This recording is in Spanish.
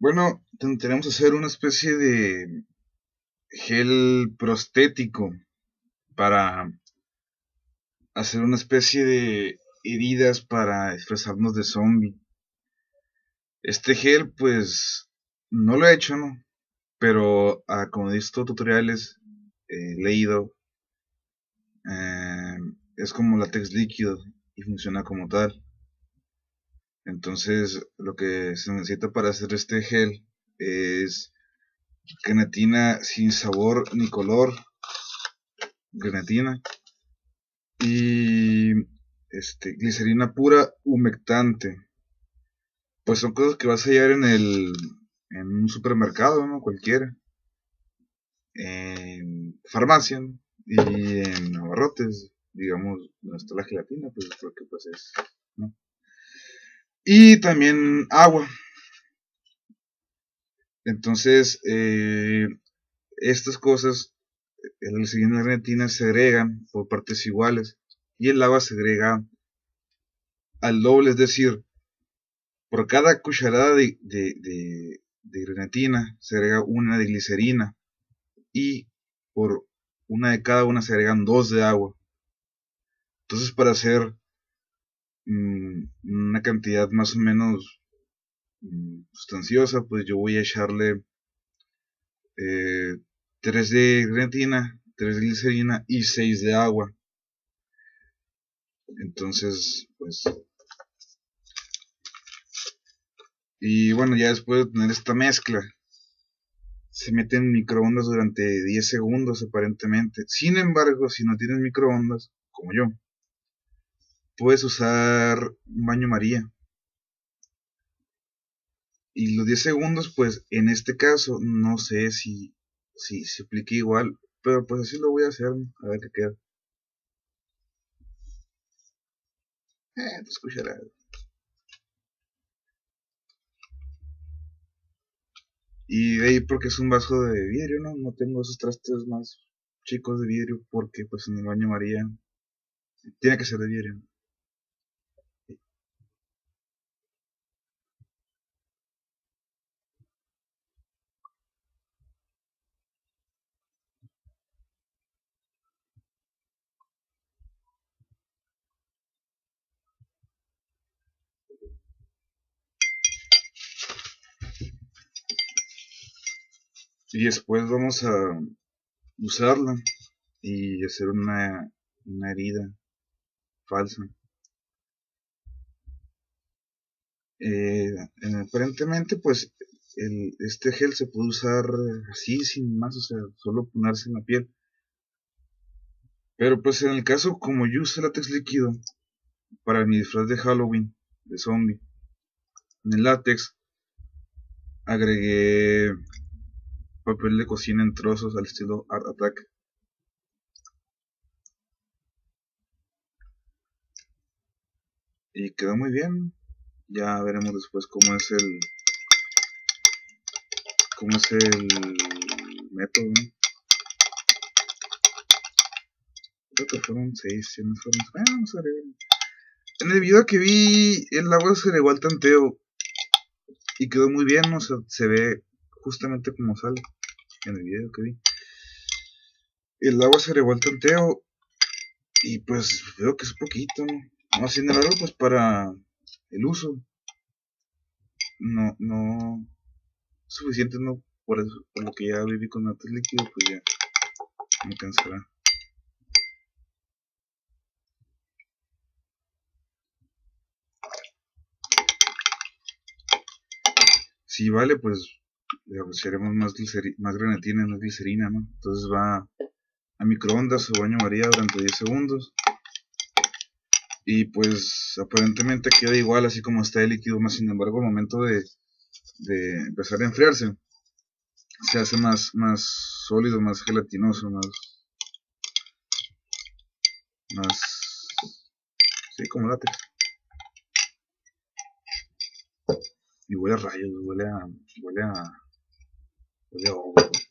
Bueno, tenemos que hacer una especie de gel prostético para hacer una especie de heridas para disfrazarnos de zombie. Este gel, pues, no lo he hecho, ¿no? Pero como he visto tutoriales, he leído, eh, es como látex líquido y funciona como tal. Entonces, lo que se necesita para hacer este gel es grenatina sin sabor ni color, grenatina y glicerina pura humectante. Pues son cosas que vas a hallar en un supermercado, ¿no? Cualquiera, en farmacia, ¿no? Y en abarrotes, digamos, donde está la gelatina, pues porque pues es, ¿no? Y también agua. Entonces, estas cosas, el glicerina y la grenatina se agregan por partes iguales y el agua se agrega al doble, es decir, por cada cucharada de grenatina se agrega una de glicerina y por una de cada una se agregan dos de agua. Entonces, para hacer una cantidad más o menos sustanciosa, pues yo voy a echarle 3 de grenatina, 3 de glicerina y 6 de agua. Entonces, pues, y bueno, ya después de tener esta mezcla, se mete en microondas durante 10 segundos aparentemente. Sin embargo, si no tienes microondas, como yo, puedes usar un baño María. Y los 10 segundos, pues en este caso, no sé si se aplique igual, pero pues así lo voy a hacer, a ver qué queda. Te escuchará. Y de ahí porque es un vaso de vidrio, ¿no? No tengo esos trastes más chicos de vidrio porque pues en el baño María tiene que ser de vidrio. Y después vamos a usarla y hacer una herida falsa. Eh, Aparentemente, pues este gel se puede usar así, sin más, o sea, solo ponerse en la piel. Pero pues en el caso, como yo usé látex líquido para mi disfraz de Halloween, de zombie, en el látex agregué papel de cocina en trozos al estilo Art Attack. Y quedó muy bien. Ya veremos después cómo es el método, ¿no? Creo que fueron 6, si no fueron. Vamos a ver. En el video que vi, el agua se agregó al tanteo y quedó muy bien, o sea, se ve justamente como sale en el video que vi. El agua se agregó al tanteo y pues veo que es poquito, ¿no? No, sin embargo, pues para el uso, no suficiente, ¿no? Por eso, por lo que ya viví con látex líquido, pues ya me cansará. Si vale, pues le asociaremos más grenatina, más glicerina, ¿no? Entonces va a microondas o baño María durante 10 segundos. Y pues aparentemente queda igual así como está el líquido, más sin embargo al momento de empezar a enfriarse se hace más sólido, más gelatinoso, más, sí, como látex. Y huele a rayos, huele a, huele a hongo.